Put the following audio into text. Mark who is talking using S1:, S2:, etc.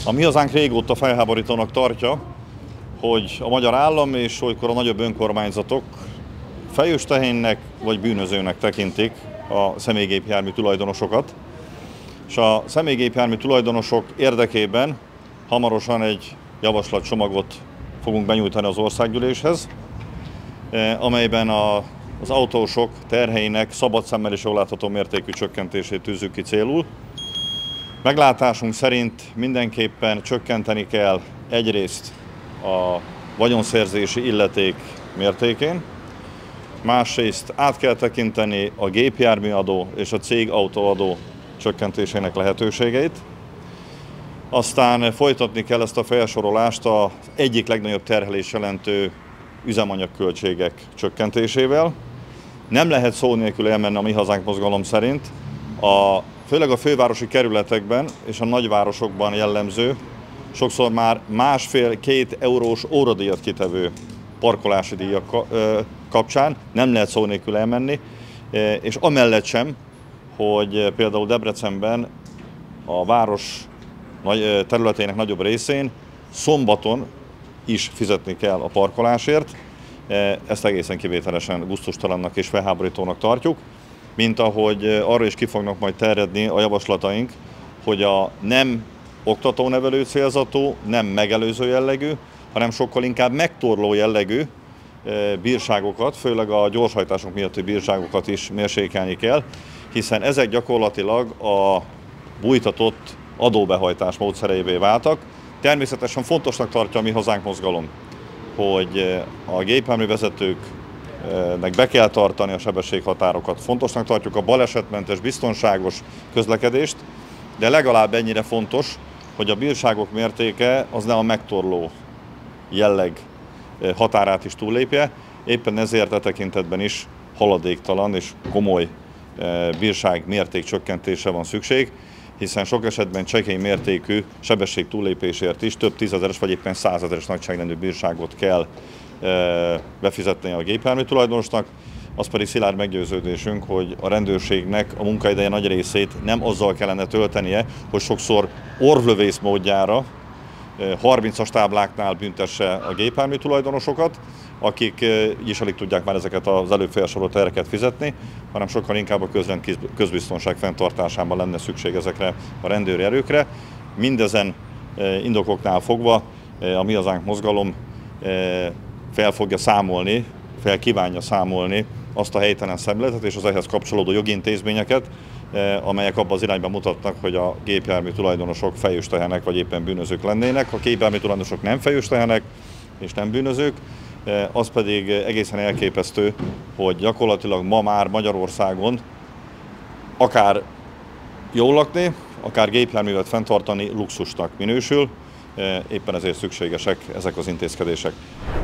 S1: A mi hazánk régóta felháborítónak tartja, hogy a magyar állam és olykor a nagyobb önkormányzatok fejős tehénnek vagy bűnözőnek tekintik a személygépjármű tulajdonosokat, és a személygépjármű tulajdonosok érdekében hamarosan egy javaslatcsomagot fogunk benyújtani az országgyűléshez, amelyben az autósok terheinek szabad szemmel is jól látható mértékű csökkentését tűzzük ki célul. Meglátásunk szerint mindenképpen csökkenteni kell egyrészt a vagyonszerzési illeték mértékén, másrészt át kell tekinteni a gépjárműadó és a cégautóadó csökkentésének lehetőségeit, aztán folytatni kell ezt a felsorolást az egyik legnagyobb terhelés jelentő üzemanyagköltségek csökkentésével. Nem lehet szó nélkül elmenni a Mi Hazánk mozgalom szerint főleg a fővárosi kerületekben és a nagyvárosokban jellemző, sokszor már 1,5-2 eurós óradíjat kitevő parkolási díjak kapcsán nem lehet szó nélkül elmenni, és amellett sem, hogy például Debrecenben a város területének nagyobb részén szombaton is fizetni kell a parkolásért. Ezt egészen kivételesen gusztustalannak és felháborítónak tartjuk, mint ahogy arra is ki fognak majd terjedni a javaslataink, hogy a nem oktató-nevelő célzatú, nem megelőző jellegű, hanem sokkal inkább megtorló jellegű bírságokat, főleg a gyorshajtások miatti bírságokat is mérsékelni kell, hiszen ezek gyakorlatilag a bújtatott adóbehajtás módszereivé váltak. Természetesen fontosnak tartja a Mi Hazánk mozgalom, hogy a gépjárművezetőknek be kell tartani a sebességhatárokat. Fontosnak tartjuk a balesetmentes, biztonságos közlekedést, de legalább ennyire fontos, hogy a bírságok mértéke az ne a megtorló jelleg határát is túllépje. Éppen ezért tekintetben is haladéktalan és komoly bírság mérték csökkentése van szükség, hiszen sok esetben csekély mértékű sebesség túllépésért is több tízezeres vagy éppen százezeres nagyságrendű bírságot kell befizetni a gépjármű tulajdonosnak. Az pedig szilárd meggyőződésünk, hogy a rendőrségnek a munkaideje nagy részét nem azzal kellene töltenie, hogy sokszor orvlövész módjára 30-as tábláknál büntesse a gépjármű tulajdonosokat, akik így is alig tudják már ezeket az előbb felsorolt terheket fizetni, hanem sokkal inkább a közrend közbiztonság fenntartásában lenne szükség ezekre a rendőri erőkre. Mindezen indokoknál fogva a Mi Hazánk mozgalom fel fogja számolni, fel kívánja számolni azt a helytelen szemléletet és az ehhez kapcsolódó jogi intézményeket, amelyek abban az irányban mutatnak, hogy a gépjármű tulajdonosok fejős tehenek vagy éppen bűnözők lennének. A gépjármű tulajdonosok nem fejős tehenek és nem bűnözők, az pedig egészen elképesztő, hogy gyakorlatilag ma már Magyarországon akár jól lakni, akár gépjárművet fenntartani luxusnak minősül, éppen ezért szükségesek ezek az intézkedések.